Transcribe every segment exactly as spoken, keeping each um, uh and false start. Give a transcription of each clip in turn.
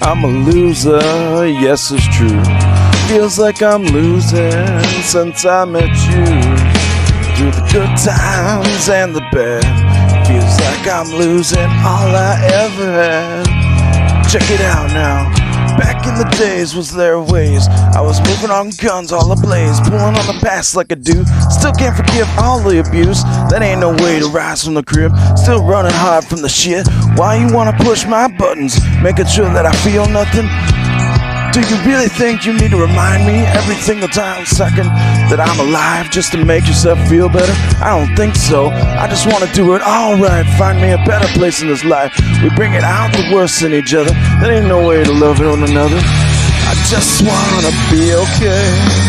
I'm a loser, yes it's true. Feels like I'm losing since I met you. Through the good times and the bad, feels like I'm losing all I ever had. Check it out now. Back in the days, was there ways I was moving on guns all ablaze, pulling on the past like I do. Still can't forgive all the abuse. That ain't no way to rise from the crib. Still running hard from the shit. Why you wanna push my buttons, making sure that I feel nothing? Do you really think you need to remind me every single time, second, that I'm alive just to make yourself feel better? I don't think so. I just want to do it all right. Find me a better place in this life. We bring it out the worst in each other. There ain't no way to love one another. I just want to be okay.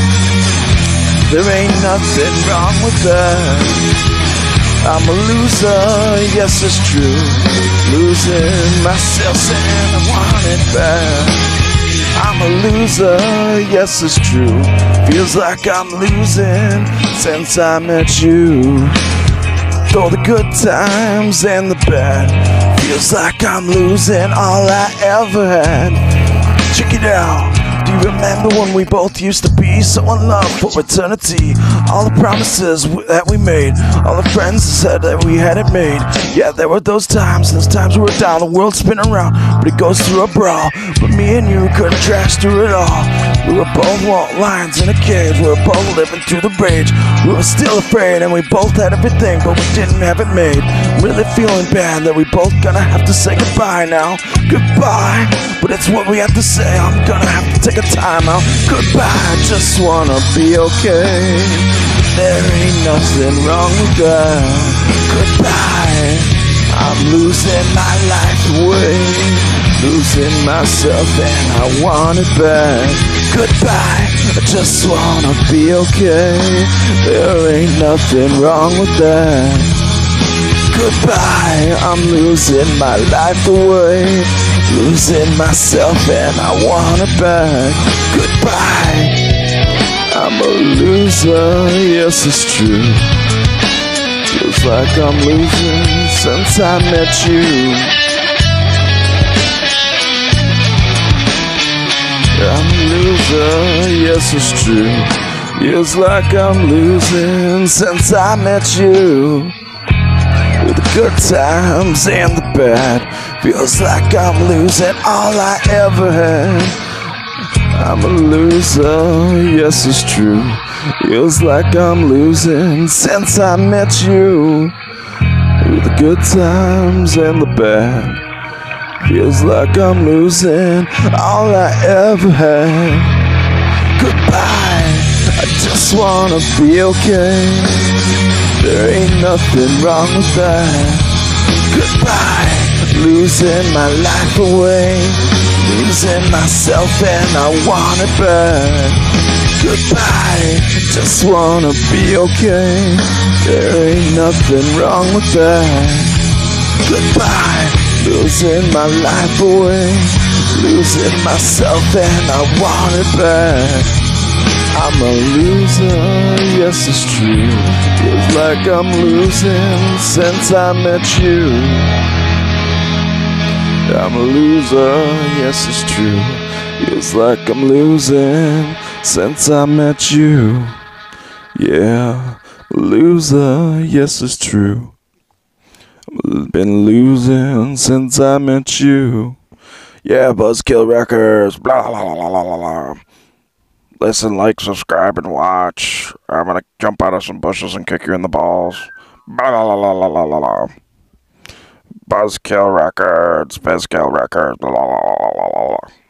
There ain't nothing wrong with that. I'm a loser, yes it's true. Losing myself saying I want it back. I'm a loser, yes it's true. Feels like I'm losing since I met you. Through the good times and the bad, feels like I'm losing all I ever had. Check it out. Do you remember when we both used to be so in love for eternity? All the promises that we made, all the friends said that we had it made. Yeah, there were those times, those times we were down, the world spinning around, but it goes through a brawl. But me and you couldn't crash through it all. We were both walk lions in a cage, we were both living through the rage. We were still afraid and we both had everything, but we didn't have it made. Really feeling bad that we both gonna have to say goodbye now. Goodbye, but it's what we have to say. I'm gonna have to take a time out. Goodbye, just wanna be okay. There ain't nothing wrong with that. Goodbye, I'm losing my life away, losing myself and I want it back. Goodbye, I just wanna be okay. There ain't nothing wrong with that. Goodbye, I'm losing my life away, losing myself and I want it back. Goodbye, I'm a loser, yes it's true. Feels like I'm losing since I met you. I'm a loser, yes it's true. Feels like I'm losing since I met you. With the good times and the bad, feels like I'm losing all I ever had. I'm a loser, yes it's true. Feels like I'm losing since I met you. With the good times and the bad, feels like I'm losing all I ever had. Goodbye, I just wanna be okay. There ain't nothing wrong with that. Goodbye, losing my life away, losing myself and I want it back. Goodbye, just wanna be okay. There ain't nothing wrong with that. Goodbye, losing my life away, losing myself and I want it back. I'm a loser, yes it's true. Feels like I'm losing since I met you. I'm a loser, yes it's true. Feels like I'm losing since I met you. Yeah, loser, yes it's true. I've been losing since I met you. Yeah, Buzzkill Records, blah blah blah blah blah blah. Listen, like, subscribe, and watch. I'm gonna jump out of some bushes and kick you in the balls. Blah blah blah blah blah blah blah. Buzzkill Records, Buzzkill Records, blah blah blah blah blah blah.